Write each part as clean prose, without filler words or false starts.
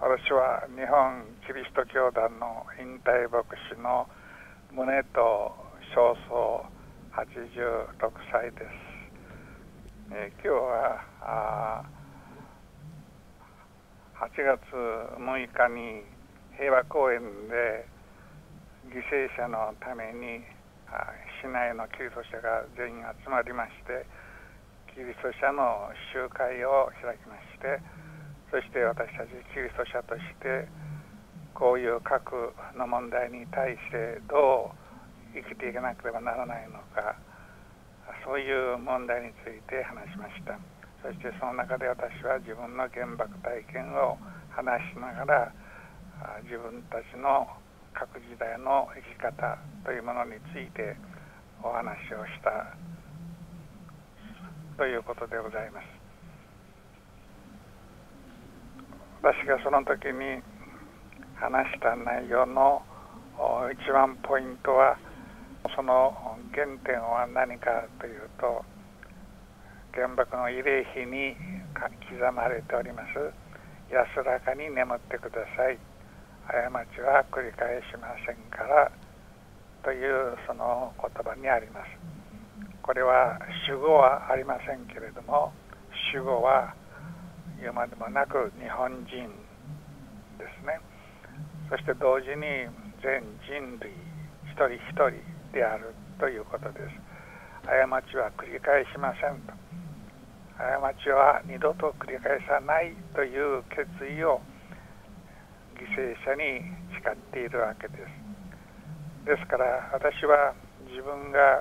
私は日本キリスト教団の引退牧師の宗と少曹86歳です。今日は8月6日に平和公園で犠牲者のために市内のキリスト者が全員集まりまして、キリスト者の集会を開きまして、そして私たちキリスト者としてこういう核の問題に対してどう生きていかなければならないのか、そういう問題について話しました。そしてその中で私は自分の原爆体験を話しながら、自分たちの核時代の生き方というものについてお話をしたということでございます。私がその時に話した内容の一番ポイントは、その原点は何かというと、原爆の慰霊碑に刻まれております。安らかに眠ってください、過ちは繰り返しませんからというその言葉にあります。これは主語はありませんけれども、主語は言うまでもなく日本人ですね。そして同時に全人類一人一人であるということです。過ちは繰り返しませんと、過ちは二度と繰り返さないという決意を犠牲者に誓っているわけです。ですから私は自分が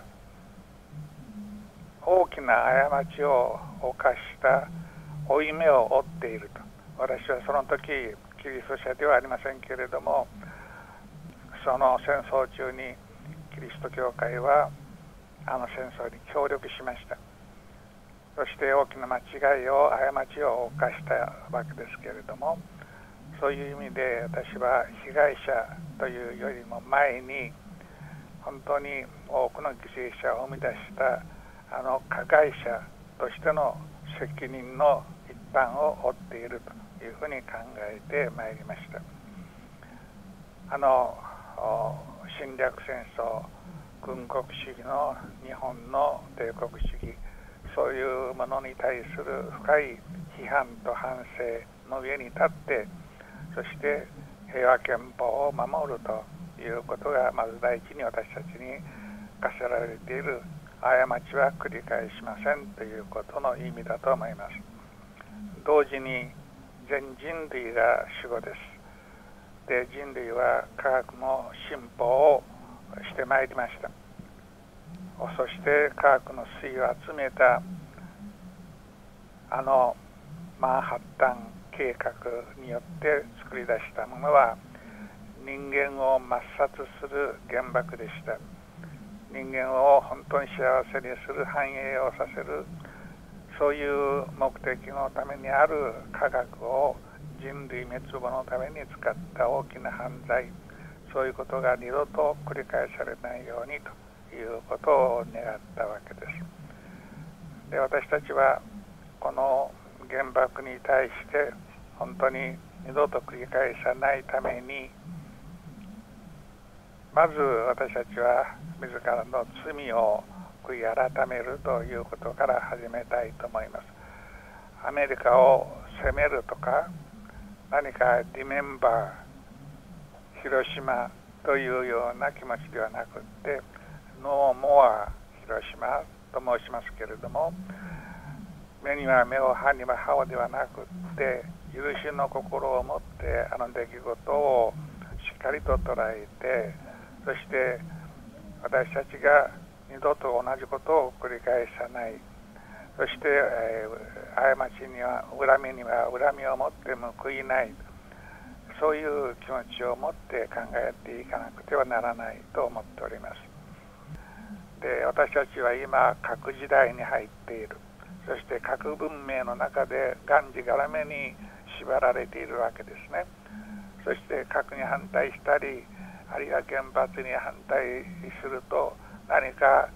大きな過ちを犯した負い目を負っていると。私はその時キリスト者ではありませんけれども、その戦争中にキリスト教会はあの戦争に協力しました。そして大きな間違いを過ちを犯したわけですけれども、そういう意味で私は被害者というよりも前に、本当に多くの犠牲者を生み出したあの加害者としての責任の一端を負っているというふうに考えてまいりました。侵略戦争、軍国主義の日本の帝国主義、そういうものに対する深い批判と反省の上に立って、そして平和憲法を守るということがまず第一に私たちに課せられている、過ちは繰り返しませんということの意味だと思います。同時に全人類が主語です。で、人類は科学の進歩をしてまいりました。そして科学の粋を集めたマンハッタン計画によって作り出したものは、人間を抹殺する原爆でした。人間を本当に幸せにする、繁栄をさせる、そういう目的のためにある科学を人類滅亡のために使った大きな犯罪、そういうことが二度と繰り返されないようにということを願ったわけです。で、私たちはこの原爆に対して本当に二度と繰り返さないために、まず私たちは自らの罪を悔い改めるということから始めたいと思います。アメリカを責めるとか、何かリメンバー広島というような気持ちではなくって、ノーモア広島と申しますけれども、目には目を、歯には歯をではなくって、許しの心を持ってあの出来事をしっかりと捉えて、そして私たちが二度と同じことを繰り返さない、そして、過ちには、恨みには恨みを持って報いない、そういう気持ちを持って考えていかなくてはならないと思っております。で、私たちは今核時代に入っている。そして核文明の中でがんじがらめに縛られているわけですね。そして核に反対したり、あるいは原発に反対すると何か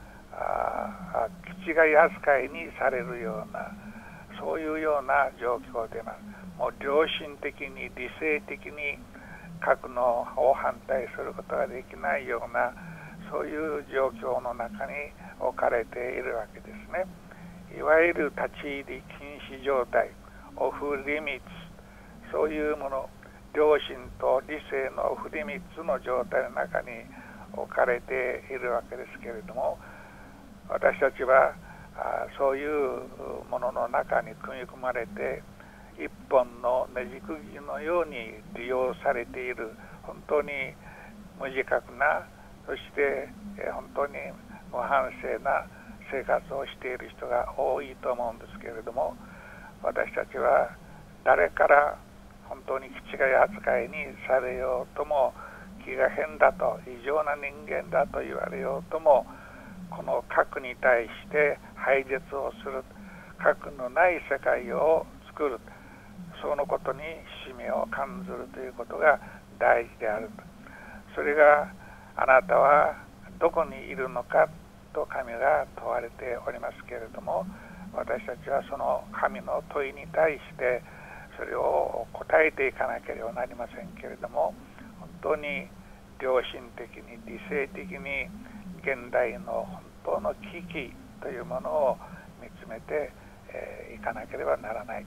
気違い扱いにされるような、そういうような状況で、 もう良心的に理性的に核のを反対することができないような、そういう状況の中に置かれているわけですね。いわゆる立ち入り禁止状態、オフリミッツ、そういうもの、良心と理性のオフリミッツの状態の中に置かれているわけですけれども、私たちはそういうものの中に組み込まれて、一本のねじ釘のように利用されている、本当に無自覚な、そして本当に無反省な生活をしている人が多いと思うんですけれども、私たちは誰から本当に気違い扱いにされようとも、気が変だと、異常な人間だと言われようとも、この核に対して廃絶をする、核のない世界を作る、そのことに使命を感ずるということが大事である。それがあなたはどこにいるのかと神が問われておりますけれども、私たちはその神の問いに対してそれを答えていかなければなりませんけれども、本当に良心的に理性的に現代の本当の危機というものを見つめていかなければならない、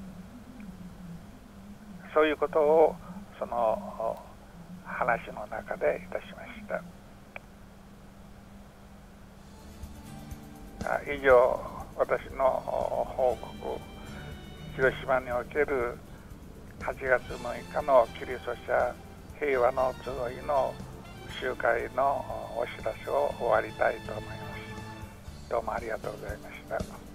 そういうことをその話の中でいたしました。以上、私の報告、広島における8月6日のキリスト者平和の集いの集会のお知らせを終わりたいと思います。どうもありがとうございました。